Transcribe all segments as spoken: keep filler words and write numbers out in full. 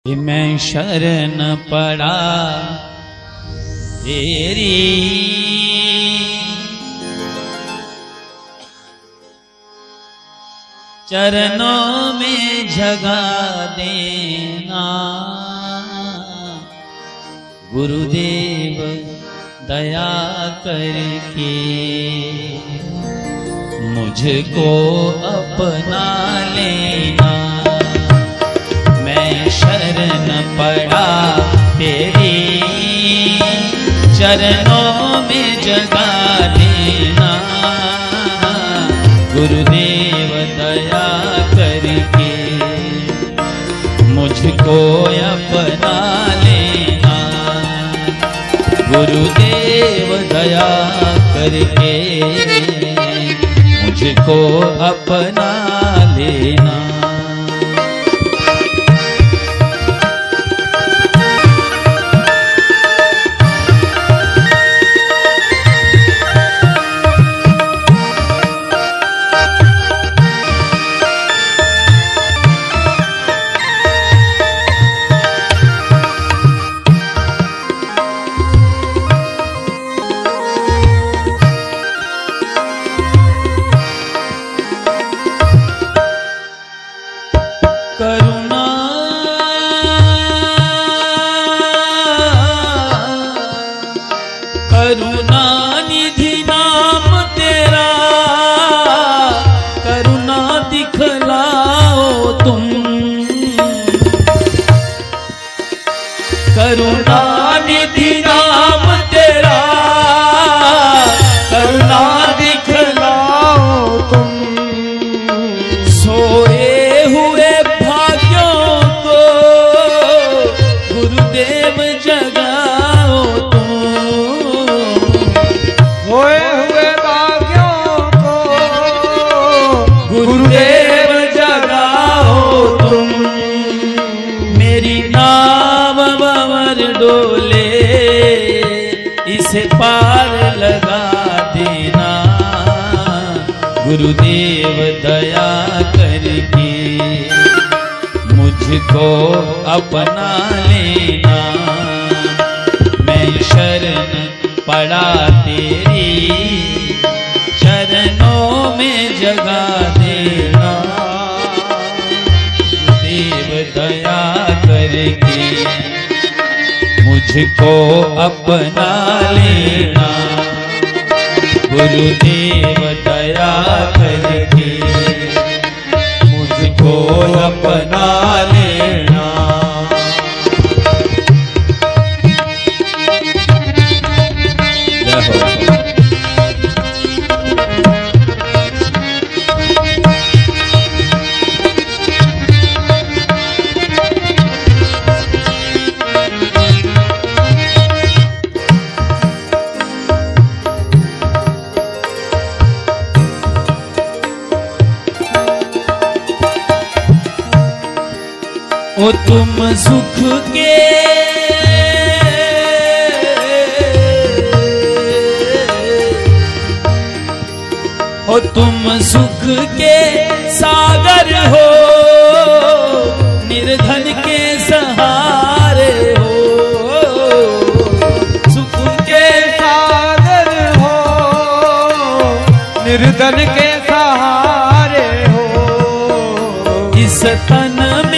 मैं शरण पड़ा तेरी, चरणों में जगह देना गुरुदेव दया करके, मुझको अपना लेना। मैं शरण पड़ा तेरी, चरणों में जगह देना गुरुदेव दया करके, मुझको अपना लेना गुरुदेव दया करके, मुझको अपना लेना। करुणा करुणा निधि नाम तेरा, करुणा दिखलाओ तुम। करुणा निधि नाम तेरा, करुणा दिखलाओ तुम। सोए गुरुदेव जगाओ तुम, होए हुए भाग्यों को गुरुदेव जगाओ तुम। मेरी नाव भंवर डोले, इसे पार लगा देना गुरुदेव दया करके, मुझको अपना लेना। मैं शरण पड़ा तेरी, चरणों में जगह देना देव दया करके, मुझको अपना लेना गुरुदेव दया करके, मुझको अपना लेना। ओ तुम सुख के ओ तुम सुख के सागर हो, निर्धन के सहारे हो। सुख के सागर हो, निर्धन के सहारे हो। इस तन में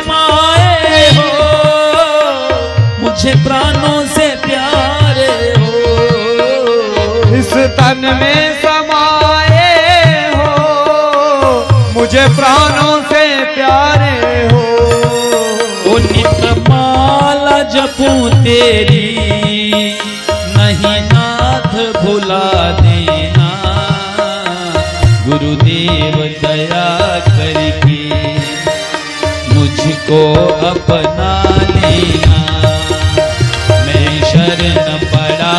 मुझे प्राणों से प्यारे हो, इस तन में समाए हो, मुझे प्राणों से प्यारे हो। ओ नित माला जपूं तेरी, नहीं नाथ भुला देना गुरुदेव दया करके, मुझको अपना लेना। शरण पड़ा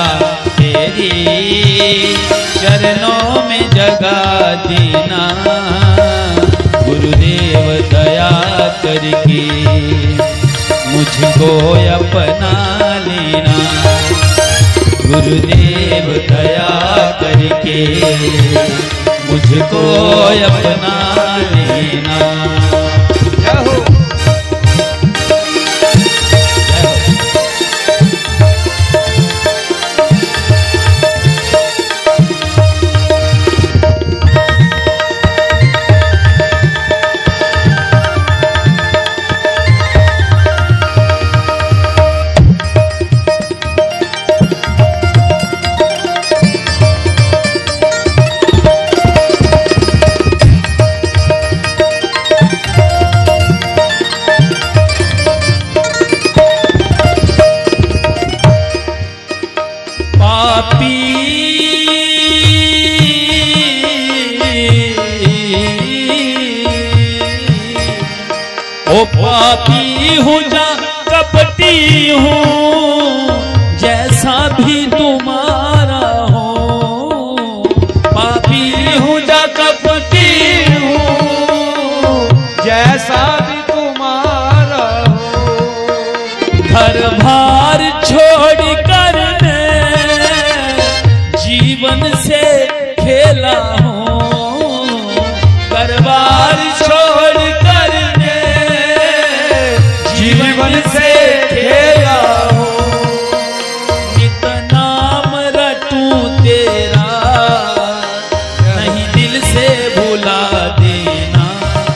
तेरी, चरणों में जगह देना गुरुदेव दया करके, मुझको अपना लेना गुरुदेव दया करके, मुझको अपना लेना। जा कपटी हूँ, जैसा भी तुम्हारा हो। पापी हूँ जा कपटी हूँ, जैसा भी तुम्हारा हो। घर भार छोड़ कर मैं जीवन से खेला हूँ। घर भार छोड़ कर मैं जीवन से खेला हूँ। नित नाम रटूं तेरा, नहीं दिल से भुला देना।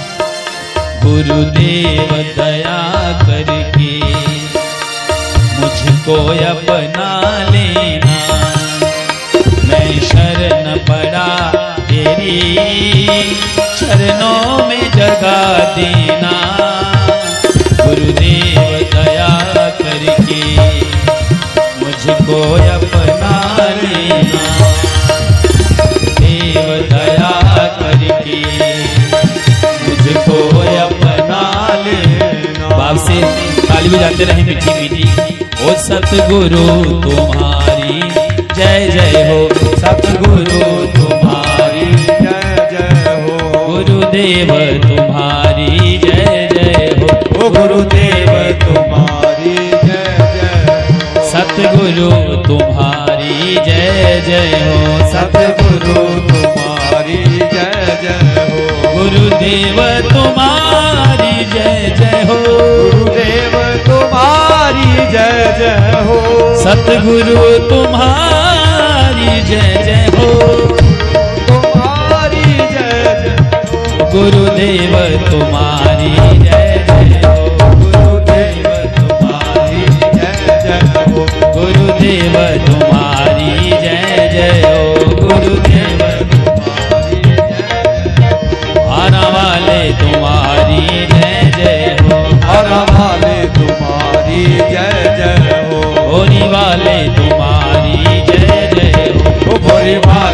गुरुदेव दया करके मुझको अपना लेना। मैं शरण पड़ा तेरी, चरणों में जगा देना। गुरुदेव दया करके मुझको अपना लेना। देव दया करके मुझको अपना लेना। बाप से ताली बजाते रहे मीठी मीठी। ओ सतगुरु तुम्हारी जय जय हो, सतगुरु तुम्हारी जय जय हो। गुरुदेव तुम्हारी जय जय हो। ओ गुरुदेव तुम्हारी जय जय हो। सतगुरु तुम्हारी जय जय हो। सतगुरु तुम्हारी जय जय हो। गुरुदेव तुम्हारी जय जय हो। गुरुदेव तुम्हारी जय जय हो। सतगुरु तुम्हारी जय जय हो। तुम्हारी जय जय हो। गुरुदेव तुम्हारी जय जय हो। गुरुदेव तुम्हारी जय जय हो। गुरुदेव तुम्हारी जय जय हो। गुरुदेव तुम्हारी जय जय हो। आना वाले तुम्हारी जय जय हो। हर वाले तुम्हारी जय जय हो। होने वाले तुम्हारी जय जय हो। भोरी